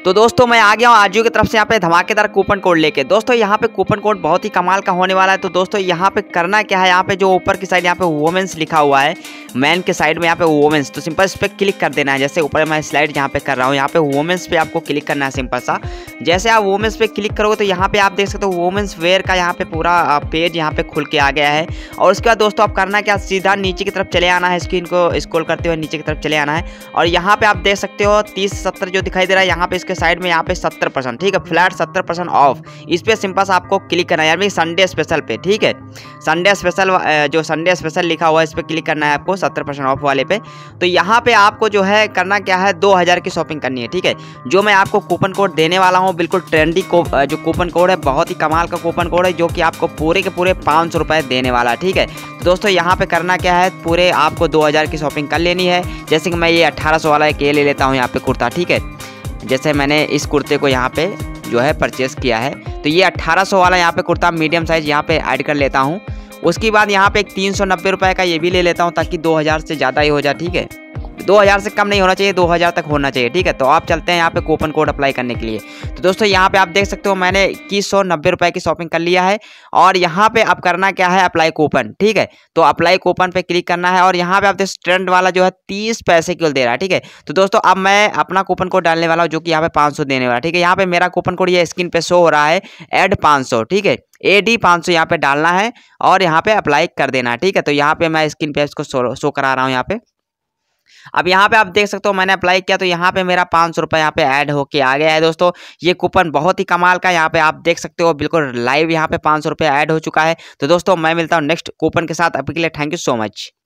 तो दोस्तों मैं आ गया हूँ आजियो की तरफ से यहाँ पे धमाकेदार कूपन कोड लेके। दोस्तों यहाँ पे कूपन कोड बहुत ही कमाल का होने वाला है। तो दोस्तों यहाँ पे करना क्या है, यहाँ पे जो ऊपर की साइड यहाँ पे वोमेंस लिखा हुआ है, मैन के साइड में यहाँ पे वोमेंस, तो सिंपल इस पर क्लिक कर देना है। जैसे ऊपर मैं स्लाइड यहाँ पे कर रहा हूँ, यहाँ पे वोमेंस पे आपको क्लिक करना है सिंपल सा। जैसे आप वोमेंस पे क्लिक करोगे तो यहाँ पे आप देख सकते हो वोमेंस वेयर का यहाँ पे पूरा पेज यहाँ पे खुल के आ गया है। और उसके बाद दोस्तों आप करना क्या, सीधा नीचे की तरफ चले आना है, स्क्रीन को स्क्रॉल करते हुए नीचे की तरफ चले आना है। और यहाँ पे आप देख सकते हो 30-70 जो दिखाई दे रहा है यहाँ पे, इसके साइड में यहाँ पे 70%, ठीक है, फ्लैट 70% ऑफ। इस पे सिंपल सा आपको क्लिक करना है यार, संडे स्पेशल पे, ठीक है, संडे स्पेशल, जो संडे स्पेशल लिखा हुआ है इस पे क्लिक करना है आपको 70% ऑफ वाले पे। तो यहाँ पे आपको जो है करना क्या है, 2000 की शॉपिंग करनी है, ठीक है। जो मैं आपको कूपन कोड देने वाला हूँ, बिल्कुल ट्रेंडी जो कूपन कोड है, बहुत ही कमाल का कूपन कोड है, जो कि आपको पूरे के पूरे 500 रुपये देने वाला है, ठीक है। तो दोस्तों यहाँ पे करना क्या है, पूरे आपको 2000 की शॉपिंग कर लेनी है। जैसे कि मैं ये 1800 वाला एक ये ले लेता हूँ यहाँ पे कुर्ता, ठीक है। जैसे मैंने इस कुर्ते को यहाँ पे जो है परचेस किया है, तो ये 1800 वाला यहाँ पे कुर्ता मीडियम साइज यहाँ पे ऐड कर लेता हूँ। उसके बाद यहाँ पे एक 390 रुपये का ये भी ले लेता हूँ, ताकि 2000 से ज़्यादा ही हो जाए, ठीक है। 2000 से कम नहीं होना चाहिए, 2000 तक होना चाहिए, ठीक है। तो आप चलते हैं यहाँ पे कूपन कोड अप्लाई करने के लिए। तो दोस्तों यहाँ पे आप देख सकते हो मैंने 2190 रुपये की शॉपिंग कर लिया है। और यहाँ पे अब करना क्या है, अप्लाई कूपन, ठीक है। तो अप्लाई कूपन पे क्लिक करना है और यहाँ पे आप देख ट्रेंड वाला जो है 30 पैसे केवल दे रहा है, ठीक है। तो दोस्तों अब मैं अपना कूपन कोड डालने वाला हूँ, जो कि यहाँ पे 500 देने वाला, ठीक है। यहाँ पे मेरा कूपन कोड ये स्क्रीन पे शो हो रहा है, एड 500, ठीक है, AD 500 यहाँ पे डालना है और यहाँ पे अप्लाई कर देना है, ठीक है। तो यहाँ पे मैं स्क्रीन पे इसको शो करा रहा हूँ यहाँ पे। अब यहाँ पे आप देख सकते हो मैंने अप्लाई किया, तो यहाँ पे मेरा 500 रुपये यहाँ पे ऐड होके आ गया है। दोस्तों ये कूपन बहुत ही कमाल का, यहाँ पे आप देख सकते हो बिल्कुल लाइव यहाँ पे 500 रुपये ऐड हो चुका है। तो दोस्तों मैं मिलता हूँ नेक्स्ट कूपन के साथ, अभी के लिए थैंक यू सो मच।